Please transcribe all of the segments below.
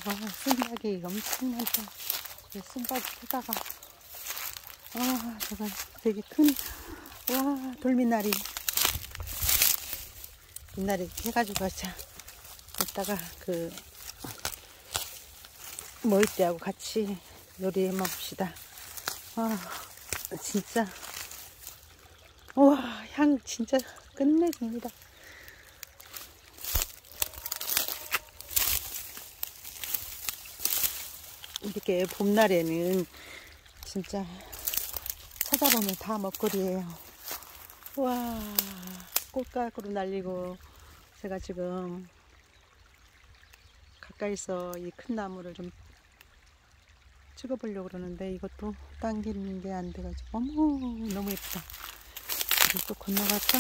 와, 순박이 엄청 많다. 그래, 순박이 크다가. 저거 되게 큰, 와, 돌미나리. 미나리 해가지고, 자, 이따가 머리띠하고 같이 요리해 먹읍시다. 진짜. 와, 향 진짜 끝내줍니다. 이렇게 봄날에는 진짜 찾아보면 다 먹거리예요. 와, 꽃가루로 날리고, 제가 지금 가까이서 이 큰 나무를 좀 찍어보려고 그러는데 이것도 당기는 게 안 돼가지고, 어머, 너무 예쁘다. 우리 또 건너갈까?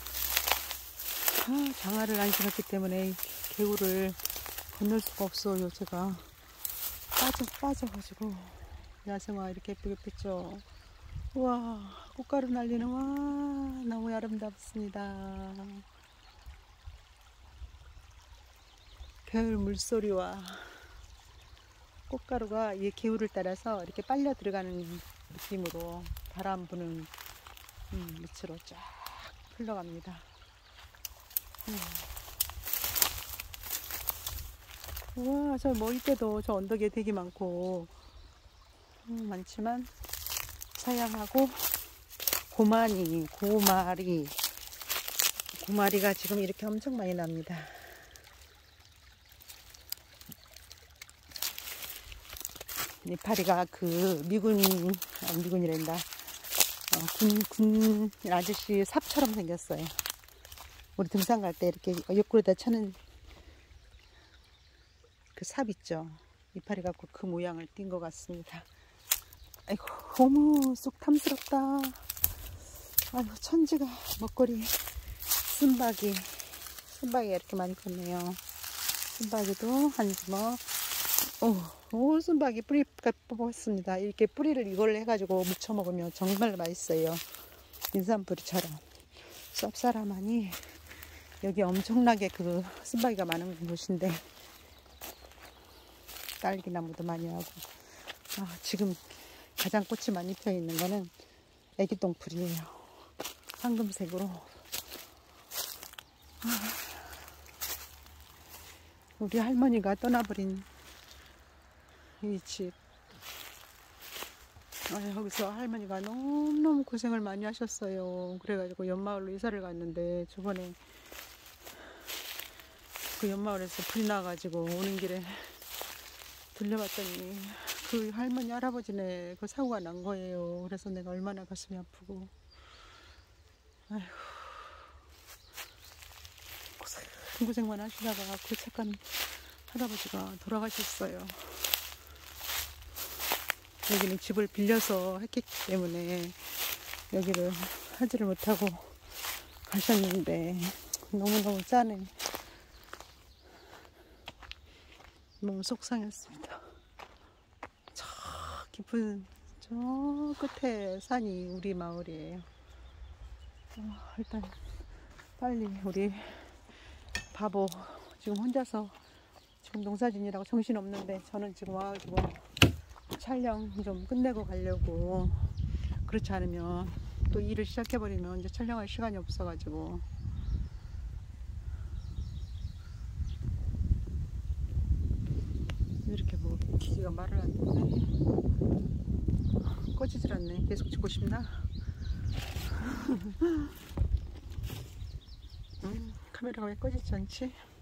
장화를 안 신었기 때문에 개울을 건널 수가 없어요. 제가 빠져가지고. 야생화 이렇게 예쁘게 폈죠. 우와, 꽃가루 날리는, 와, 너무 아름답습니다. 별 물소리와 꽃가루가 이 개울을 따라서 이렇게 빨려 들어가는 느낌으로 바람 부는 밑으로 쫙 흘러갑니다. 우와, 저 머리때도 저 언덕에 되게 많고, 많지만 사양하고 고마리가 지금 이렇게 엄청 많이 납니다. 이파리가 미군이란다. 군 아저씨 삽처럼 생겼어요. 우리 등산 갈 때 이렇게 옆구리에다 차는 그 삽 있죠. 이파리 갖고 그 모양을 띈 것 같습니다. 아이고, 어머, 쏙 탐스럽다. 아이고, 천지가 먹거리. 순박이가 이렇게 많이 컸네요. 순박이도 한 주먹. 오, 순박이 뿌리가 뽑았습니다. 이렇게 뿌리를 이걸로 해가지고 무쳐 먹으면 정말 맛있어요. 인삼뿌리처럼. 쌉싸라하니 여기 엄청나게 그 순박이가 많은 곳인데, 딸기나무도 많이 하고. 지금 가장 꽃이 많이 펴 있는 거는 애기똥풀이에요. 황금색으로. 우리 할머니가 떠나버린 이 집. 여기서 할머니가 너무너무 고생을 많이 하셨어요. 그래가지고 옆마을로 이사를 갔는데, 저번에 그 옆마을에서 불이 나가지고 오는 길에 들려봤더니 그 할머니 할아버지네 그 사고가 난 거예요. 그래서 내가 얼마나 가슴이 아프고. 아이고, 고생만 하시다가 그 착한 할아버지가 돌아가셨어요. 여기는 집을 빌려서 했기 때문에 여기를 하지를 못하고 가셨는데, 너무너무 짠해. 너무 속상했습니다. 저 깊은 저 끝에 산이 우리 마을이에요. 일단 빨리 우리 바보 지금 혼자서 지금 농사짓느라고 정신없는데, 저는 지금 와가지고 촬영 좀 끝내고 가려고. 그렇지 않으면 또 일을 시작해버리면 이제 촬영할 시간이 없어가지고. 이렇게 뭐 기계가 말을 안 듣네. 꺼지질 않네. 계속 찍고 싶나? 카메라가 왜 꺼지지 않지?